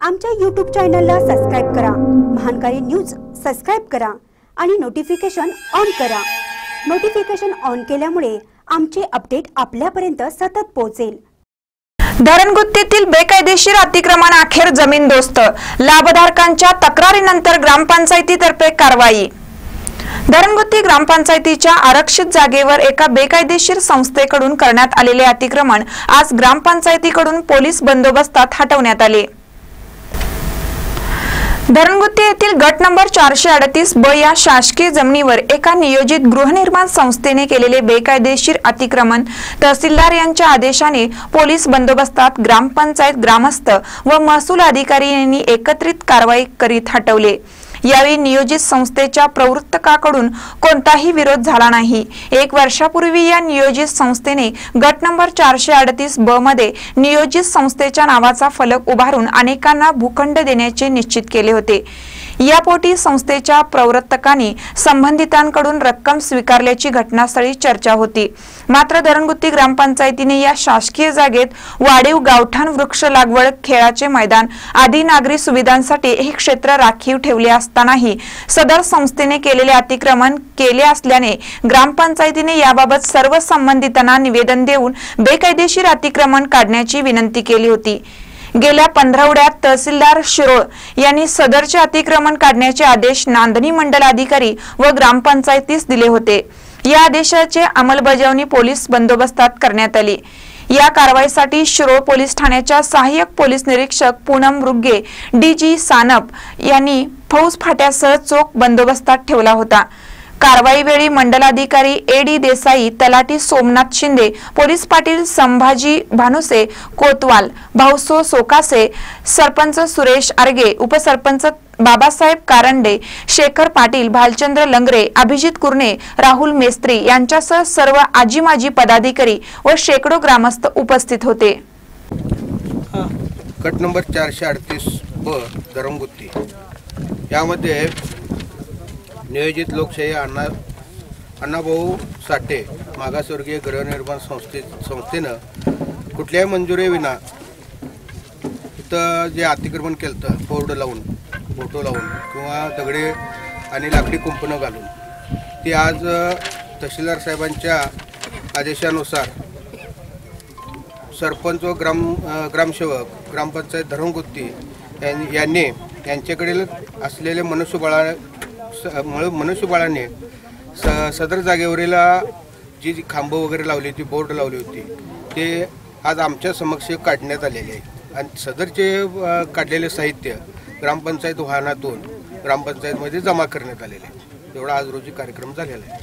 आमच्या YouTube चॅनलला subscribe करा, महानकारी न्यूज सबस्क्राइब करा आणि नोटिफिकेशन ऑन करा। नोटिफिकेशन ऑन केल्यामुळे आमचे अपडेट आपल्यापर्यंत सतत पोहोचेल। धरणगुत्तीतील बेकायदेशीर अतिक्रमण अखेर जमीनदोस्त, लाभधारकांच्या तक्रारीनंतर ग्रामपंचायतीतर्फे कारवाई। धरणगुत्ती ग्रामपंचायतीच्या आरक्षित जागेवर एका बेकायदेशीर संस्थेकडून करण्यात आलेले अतिक्रमण आज ग्रामपंचायतीकडून पोलीस बंदोबस्तात हटवण्यात आले। धरणगुत्ती येथील गट नंबर 438 ब या शासकीय जमिनीवर एका नियोजित गृहनिर्माण संस्थेने केलेले बेकायदेशीर अतिक्रमण तहसीलदार यांच्या आदेशाने पोलीस बंदोबस्तात ग्रामपंचायत, ग्रामस्थ व महसूल अधिकारी यांनी एकत्रित कारवाई करीत हटवले। यावेळी नियोजित संस्थेच्या प्रवर्तकाकडून कोणताही विरोध झाला नाही। 1 वर्षापूर्वी या नियोजित संस्थेने गट नंबर 438 ब मध्ये नियोजित संस्थेच्या नावाचा फलक उभारून अनेकांना भूखंड देण्याचे निश्चित केले होते। यापोटी संस्थेच्या प्रवर्तकांनी संबंधितांकडून रक्कम स्वीकारल्याची घटनास्थळी चर्चा होती। मात्र धरणगुत्ती ग्रामपंचायतीने या शासकीय जागेत वाढीव गावठाण वृक्ष लागवड, खेळाचे मैदान आदी नागरी सुविधांसाठी हे क्षेत्र राखीव ठेवले असतानाही सदर संस्थेने केलेले अतिक्रमण केले असल्याने ग्रामपंचायतीने याबाबत सर्व संबंधितांना निवेदन देऊन बेकायदेशीर अतिक्रमण काढण्याची विनंती केली होती। गेल्या 15 तहसीलदार शिरोळ यांनी सदरचे अतिक्रमण काढण्याचे आदेश नांदणी मंडल अधिकारी व ग्रामपंचायतीस दिले होते। या आदेशाचे अंमलबजावणी पोलीस बंदोबस्तात करण्यात आली। या कारवाईसाठी शिरोळ पोलीस ठाण्याच्या सहाय्यक पोलीस निरीक्षक पूनम रुगे डीजी सानप यांनी फौज फाट्यासह चोख बंदोबस्तात ठेवला होता। कारवाई वेळी मंडलाधिकारी एडी देसाई, तलाठी सोमनाथ शिंदे, पोलीस पाटील संभाजी भानुसे कोतवाल, भाऊसो सोकासे, सरपंच सुरेश आर्गे, उपसरपंच बाबासाहेब कारंडे, शेखर पाटील, भालचंद्र लंगरे, अभिजित कुर्णे, राहुल मेस्त्री यांच्यासह सर्व आजी माजी पदाधिकारी व शेकडो ग्रामस्थ उपस्थित होते। गट नंबर 438 ब धरणगुत्ती यामध्ये नियोजित लोकशाही अण्णाभाऊ साठे मागासवर्गीय गृहनिर्माण संस्थेनं कुठल्याही मंजुरी विना इथं जे अतिक्रमण केलं बोर्ड लावून, फोटो लावून किंवा दगडे आणि लाकडी कुंपणं घालून ते आज तहसीलदार साहेबांच्या आदेशानुसार सरपंच व ग्रामसेवक ग्रामपंचायत धरणगुत्ती यांनी यांच्याकडील असलेले मनुष्यबळाने सदर जागेवरील जी खांबं वगैरे लावली होती, बोर्ड लावली होती, ते आज आमच्या समक्ष काढण्यात आलेले आहे आणि सदरचे काढलेले साहित्य ग्रामपंचायत वाहनातून ग्रामपंचायतमध्ये जमा करण्यात आलेले आहे। एवढा आज रोजी कार्यक्रम झालेला आहे।